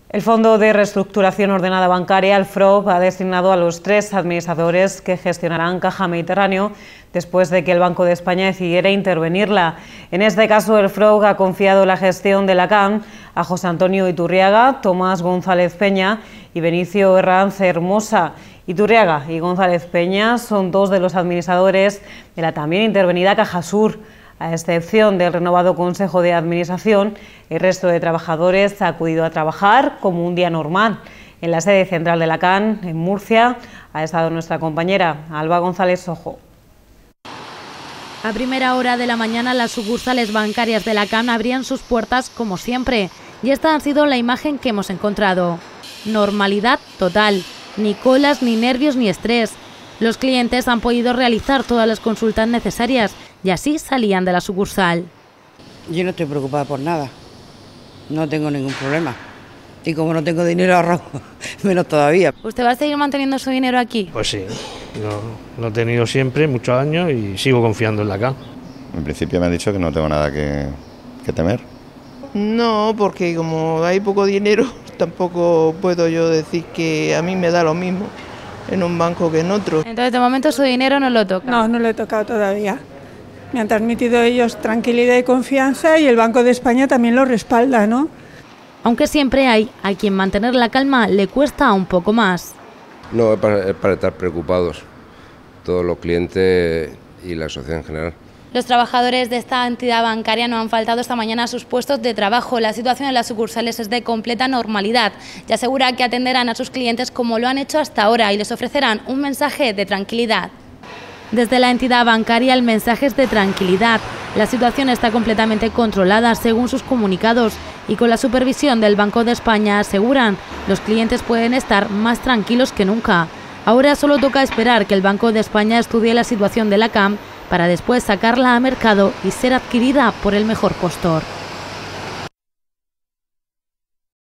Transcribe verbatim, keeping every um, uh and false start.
El Fondo de Reestructuración Ordenada Bancaria, el F R O B, ha designado a los tres administradores que gestionarán Caja Mediterráneo después de que el Banco de España decidiera intervenirla. En este caso, el F R O B ha confiado la gestión de la C A M a José Antonio Iturriaga, Tomás González Peña y Benicio Herranz Hermosa. Iturriaga y González Peña son dos de los administradores de la también intervenida Cajasur. A excepción del renovado Consejo de Administración, el resto de trabajadores ha acudido a trabajar como un día normal. En la sede central de la C A N, en Murcia, ha estado nuestra compañera Alba González Sojo. A primera hora de la mañana, las sucursales bancarias de la C A N abrían sus puertas como siempre, y esta ha sido la imagen que hemos encontrado. Normalidad total, ni colas, ni nervios, ni estrés. Los clientes han podido realizar todas las consultas necesarias y así salían de la sucursal. Yo no estoy preocupada por nada, no tengo ningún problema. Y como no tengo dinero ahorrado, menos todavía. ¿Usted va a seguir manteniendo su dinero aquí? Pues sí, lo, lo he tenido siempre, muchos años, y sigo confiando en la C A M. En principio me han dicho que no tengo nada que, que temer. No, porque como hay poco dinero, tampoco puedo yo decir que a mí me da lo mismo en un banco que en otro. Entonces, de momento su dinero no lo toca. No, no lo he tocado todavía. Me han transmitido ellos tranquilidad y confianza y el Banco de España también lo respalda, ¿no? Aunque siempre hay a quien mantener la calma le cuesta un poco más. No, es para, es para estar preocupados, todos los clientes y la sociedad en general. Los trabajadores de esta entidad bancaria no han faltado esta mañana a sus puestos de trabajo. La situación en las sucursales es de completa normalidad y asegura que atenderán a sus clientes como lo han hecho hasta ahora y les ofrecerán un mensaje de tranquilidad. Desde la entidad bancaria el mensaje es de tranquilidad. La situación está completamente controlada según sus comunicados y con la supervisión del Banco de España aseguran los clientes pueden estar más tranquilos que nunca. Ahora solo toca esperar que el Banco de España estudie la situación de la C A M para después sacarla a mercado y ser adquirida por el mejor postor.